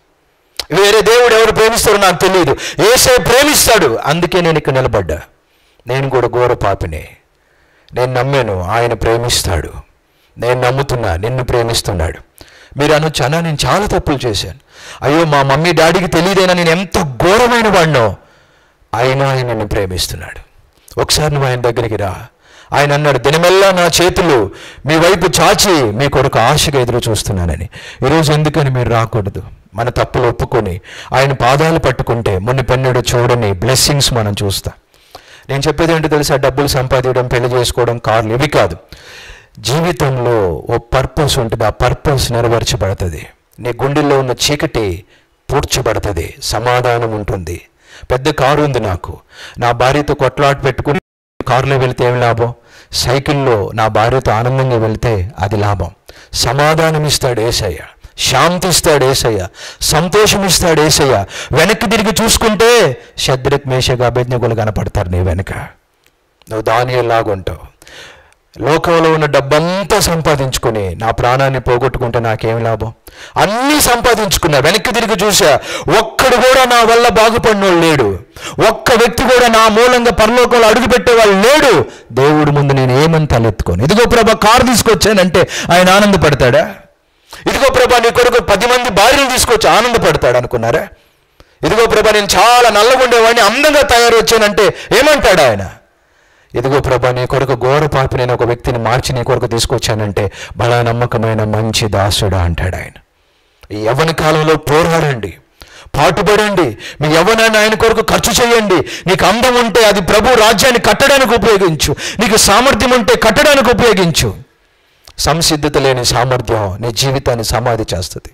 వేరే దేవుడు ఎవరు ప్రేమిస్తారో నాకు తెలియదు, యేసయ్య ప్రేమిస్తాడు. అందుకే నేను ఇక్కడ నిలబడ్డా. నేను కూడా ఘోర పాపినే. నేను నమ్మాను ఆయన ప్రేమిస్తాడు. నేను నమ్ముతున్నా నిన్ను ప్రేమిస్తున్నాడు. మీరు అనొచ్చు, అన్నా నేను చాలా తప్పులు చేశాను, అయ్యో మా మమ్మీ డాడీకి తెలియదైనా నేను ఎంత ఘోరమైన వాడినో, అయినా ఆయన నిన్ను ప్రేమిస్తున్నాడు. ఒకసారి నువ్వు ఆయన దగ్గరికి రా. ఆయన అన్నాడు, దినమెల్లా నా చేతులు మీ వైపు చాచి మీ కొరకు ఆశగా ఎదురు చూస్తున్నానని. ఈరోజు ఎందుకని మీరు రాకూడదు? మన తప్పులు ఒప్పుకొని ఆయన పాదాలు పట్టుకుంటే మునిపెన్నడు చూడని బ్లెస్సింగ్స్ మనం చూస్తాం. నేను చెప్పేది ఏంటో తెలుసా? డబ్బులు సంపాదించడం, పెళ్లి చేసుకోవడం, కార్లు, ఇవి కాదు. జీవితంలో ఓ పర్పస్ ఉంటుంది. ఆ పర్పస్ నెరవేర్చబడుతుంది. నీ గుండెల్లో ఉన్న చీకటి పూడ్చబడుతుంది. సమాధానం ఉంటుంది. పెద్ద కారు ఉంది నాకు, నా భార్యతో కొట్లాట పెట్టుకుని కారులో వెళితే ఏం లాభం? సైకిల్లో నా భార్యతో ఆనందంగా వెళితే అది లాభం. సమాధానం ఇస్తాడు యేసయ్య, శాంతి ఇస్తాడు యేసయ్య, సంతోషం ఇస్తాడు యేసయ్య. వెనక్కి తిరిగి చూసుకుంటే షద్రక్ మేషక్ అబేద్నెగోలు కనపడతారు నీ వెనుక. నువ్వు దానియేలులాగుంటావు. లోకంలో ఉన్న డబ్బంతా సంపాదించుకొని నా ప్రాణాన్ని పోగొట్టుకుంటే నాకేం లాభం? అన్నీ సంపాదించుకున్నా, వెనక్కి తిరిగి చూసా, ఒక్కడు కూడా నా వల్ల బాగుపడినోళ్ళు లేడు. ఒక్క వ్యక్తి కూడా నా మూలంగా పరలోకంలో అడుగు పెట్టేవాళ్ళు లేడు. దేవుడు ముందు నేను ఏమని తలెత్తుకోను. ఇదిగో ప్రభా కారు తీసుకొచ్చానంటే ఆయన ఆనందపడతాడా? ఇదిగో ప్రభా నీ కొరకు 10 మంది భార్యలు తీసుకొచ్చి ఆనందపడతాడు అనుకున్నారా? ఇదిగో ప్రభా నేను చాలా నల్లగా ఉండేవాడిని అందంగా తయారు వచ్చానంటే ఏమంటాడు ఆయన? ఇదిగో ప్రభా నీ కొరకు ఘోర పాపి నేను ఒక వ్యక్తిని మార్చి నీ కొరకు తీసుకొచ్చానంటే బలా నమ్మకమైన మంచి దాసుడా అంటాడు ఆయన. ఈ యవ్వన కాలంలో పోరాడండి, పాటుపడండి. మీ యవ్వనాన్ని ఆయన కొరకు ఖర్చు చేయండి. నీకు అందం ఉంటే అది ప్రభు రాజ్యాన్ని కట్టడానికి ఉపయోగించు. నీకు సామర్థ్యం ఉంటే కట్టడానికి ఉపయోగించు. సంసిద్ధత లేని సామర్థ్యం నీ జీవితాన్ని సమాధి చేస్తుంది.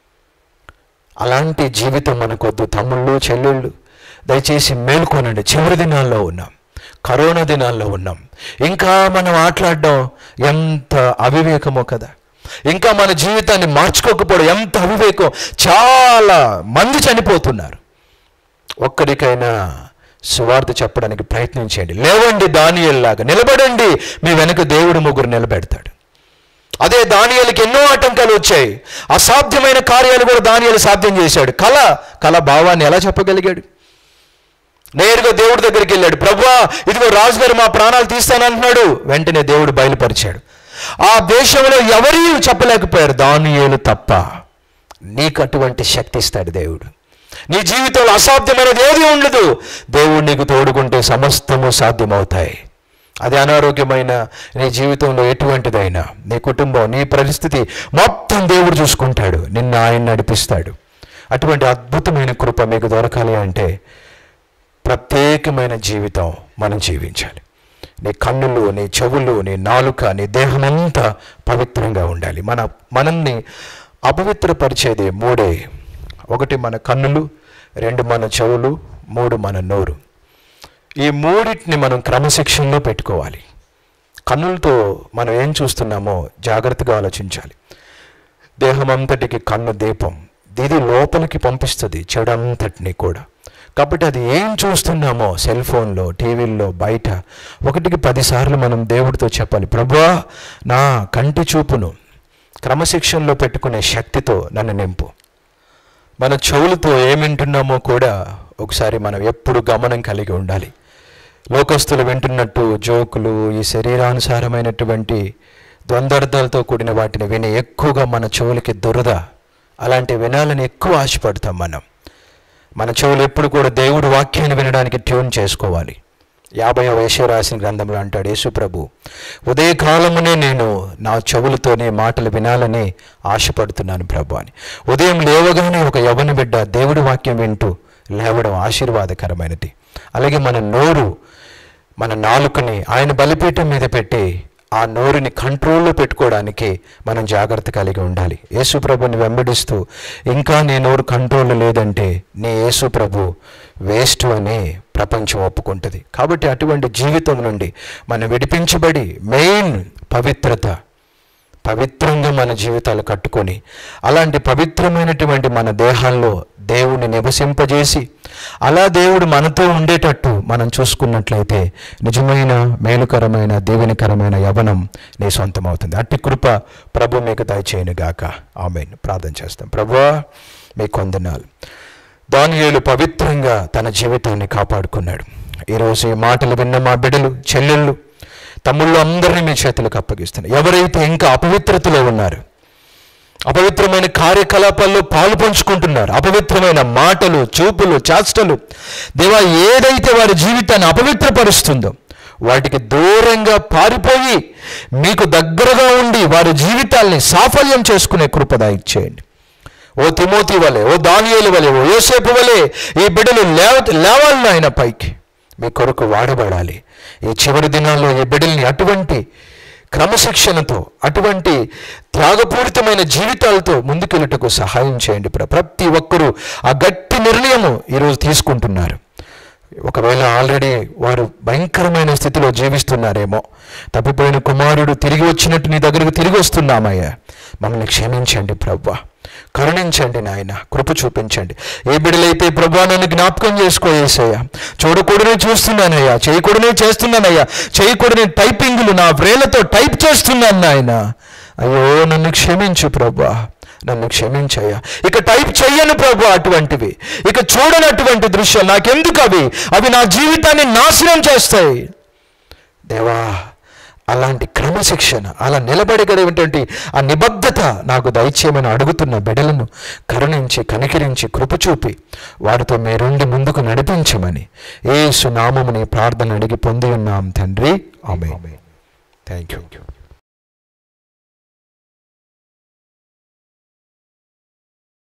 అలాంటి జీవితం మనకొద్దు. తమ్ముళ్ళు, చెల్లెళ్ళు, దయచేసి మేల్కొనండి. చివరి దినాల్లో ఉన్నాం, కరోనా దినాల్లో ఉన్నాం. ఇంకా మనం ఆటలాడడం ఎంత అవివేకమో కదా. ఇంకా మన జీవితాన్ని మార్చుకోకపోవడం ఎంత అవివేకం. చాలా మంది చనిపోతున్నారు. ఒక్కడికైనా సువార్త చెప్పడానికి ప్రయత్నించండి. లేవండి, దానియేలులాగా నిలబడండి. మీ వెనుక దేవుడు ముగ్గురు నిలబెడతాడు. అదే దానియేలుకి ఎన్నో ఆటంకాలు వచ్చాయి. అసాధ్యమైన కార్యాలు కూడా దానియేలు సాధ్యం చేశాడు. కళ భావాన్ని ఎలా చెప్పగలిగాడు? నేరుగా దేవుడి దగ్గరికి వెళ్ళాడు. ప్రభువా ఇదిగో రాజుగారు మా ప్రాణాలు తీస్తానంటున్నాడు. వెంటనే దేవుడు బయలుపరిచాడు. ఆ దేశంలో ఎవరూ చెప్పలేకపోయారు, దానియేలు తప్ప. నీకు అటువంటి శక్తి ఇస్తాడు దేవుడు. నీ జీవితంలో అసాధ్యమైనది ఏది ఉండదు. దేవుడు నీకు తోడుకుంటే సమస్తము సాధ్యమవుతాయి. అది అనారోగ్యమైన నీ జీవితంలో ఎటువంటిదైనా, నీ కుటుంబం, నీ పరిస్థితి మొత్తం దేవుడు చూసుకుంటాడు. నిన్ను ఆయన నడిపిస్తాడు. అటువంటి అద్భుతమైన కృప మీకు దొరకాలి అంటే ప్రత్యేకమైన జీవితం మనం జీవించాలి. నీ కన్నులు, నీ చెవులు, నీ నాలుక, నీ దేహం అంతా పవిత్రంగా ఉండాలి. మనల్ని అపవిత్రపరిచేది 3. 1 మన కన్నులు, 2 మన చెవులు, 3 మన నోరు. ఈ 3టిని మనం క్రమశిక్షణలో పెట్టుకోవాలి. కన్నులతో మనం ఏం చూస్తున్నామో జాగ్రత్తగా ఆలోచించాలి. దేహం అంతటికి కన్ను దీపం. ఇది లోపలికి పంపిస్తుంది చెడంతటిని కూడా. కాబట్టి అది ఏం చూస్తున్నామో సెల్ ఫోన్లో, టీవీల్లో, బయట 1కి 10 సార్లు మనం దేవుడితో చెప్పాలి, ప్రభువా నా కంటి చూపును క్రమశిక్షణలో పెట్టుకునే శక్తితో నన్ను నింపు. మన చెవులతో ఏమింటున్నామో కూడా ఒకసారి మనం ఎప్పుడు గమనం కలిగి ఉండాలి. లోకస్తులు వింటున్నట్టు జోకులు, ఈ శరీరానుసారమైనటువంటి ద్వంద్వార్థాలతో కూడిన వాటిని విని ఎక్కువగా మన చెవులకి దురద, అలాంటి వినాలని ఎక్కువ ఆశపడతాం మనం. మన చెవులు ఎప్పుడు కూడా దేవుడి వాక్యాన్ని వినడానికి ట్యూన్ చేసుకోవాలి. 50వ యెషయా రాసిన గ్రంథంలో అంటాడు యేసు ప్రభు, ఉదయకాలమునే నేను నా చెవులతోనే మాటలు వినాలని ఆశపడుతున్నాను ప్రభు అని. ఉదయం లేవగానే ఒక యవ్వన బిడ్డ దేవుడి వాక్యం వింటూ లేవడం ఆశీర్వాదకరమైనది. అలాగే మన నోరు, మన నాలుకని ఆయన బలిపీఠం మీద పెట్టి ఆ నోరుని కంట్రోల్లో పెట్టుకోవడానికి మనం జాగ్రత్త కలిగి ఉండాలి. యేసు ప్రభుని వెంబడిస్తూ ఇంకా నీ నోరు కంట్రోల్లో లేదంటే నీ యేసు ప్రభు వేస్ట్ అని ప్రపంచం ఒప్పుకుంటుంది. కాబట్టి అటువంటి జీవితం నుండి మనం విడిపించబడి మెయిన్ పవిత్రంగా మన జీవితాలు కట్టుకొని అలాంటి పవిత్రమైనటువంటి మన దేహాల్లో దేవుణ్ణి నివసింపజేసి అలా దేవుడు మనతో ఉండేటట్టు మనం చూసుకున్నట్లయితే నిజమైన మేలుకరమైన దీవెనకరమైన యవ్వనం నీ సొంతమవుతుంది. అట్టి కృప ప్రభు మీకు దయచేయునుగాక. ఆమేన్. ప్రార్థన చేస్తాం. ప్రభువా మీకు వందనాలు. దానియేలు పవిత్రంగా తన జీవితాన్ని కాపాడుకున్నాడు. ఈరోజు ఈ మాటలు విన్న మా బిడ్డలు, చెల్లెళ్ళు, తమ్ముళ్ళు అందరినీ మీ చేతులకు అప్పగిస్తున్నారు. ఎవరైతే ఇంకా అపవిత్రతలో ఉన్నారు, అపవిత్రమైన కార్యకలాపాల్లో పాలు పంచుకుంటున్నారు, అపవిత్రమైన మాటలు, చూపులు, చేష్టలు, దేవా ఏదైతే వారి జీవితాన్ని అపవిత్రపరుస్తుందో వాటికి దూరంగా పారిపోయి మీకు దగ్గరగా ఉండి వారి జీవితాల్ని సాఫల్యం చేసుకునే కృప దయచేయండి. ఓ తిమోతి వలె, ఓ దానియేలు వలె, ఓ యోసేపు వలె ఈ బిడ్డలు లేవాలి నాయన పైకి, మీ కొరకు వాడబడాలి. ఈ చివరి దినాల్లో ఈ బిడ్డల్ని అటువంటి క్రమశిక్షణతో, అటువంటి త్యాగపూరితమైన జీవితాలతో ముందుకెళ్ళటకు సహాయం చేయండి. ప్రతి ఒక్కరూ ఆ గట్టి నిర్ణయము ఈరోజు తీసుకుంటున్నారు. ఒకవేళ ఆల్రెడీ వారు భయంకరమైన స్థితిలో జీవిస్తున్నారేమో, తప్పిపోయిన కుమారుడు తిరిగి వచ్చినట్టు నీ దగ్గరకు తిరిగి వస్తున్నామయ్యా, మమ్మల్ని క్షమించండి ప్రభువా, కరుణించండి నాయన, కృప చూపించండి. ఏ బిడ్డలైతే ప్రభువా నన్ను జ్ఞాపకం చేసుకోయేసయ్యా, చూడకూడనే చూస్తున్నానయ్యా, చేయకూడనే చేస్తున్నానయ్యా, చేయకూడని టైపింగ్లు నా వ్రేళ్లతో టైప్ చేస్తున్నాను నాయన, అయ్యో నన్ను క్షమించు ప్రభువా, నన్ను క్షమించయ్యా, ఇక టైప్ చెయ్యను ప్రభు అటువంటివి, ఇక చూడనటువంటి దృశ్యాలు నాకెందుకు, అవి నా జీవితాన్ని నాశనం చేస్తాయి. దేవా అలాంటి క్రమశిక్షణ, అలా నిలబడగలిగినటువంటి ఆ నిబద్ధత నాకు దయచేయమని అడుగుతున్న బిడ్డలను కరుణించి కనికరించి కృప చూపి వారితో మీరుండి ముందుకు నడిపించమని యేసు నామముని ప్రార్థన అడిగి పొంది ఉన్నాం తండ్రి. ఆమేన్. Thank you.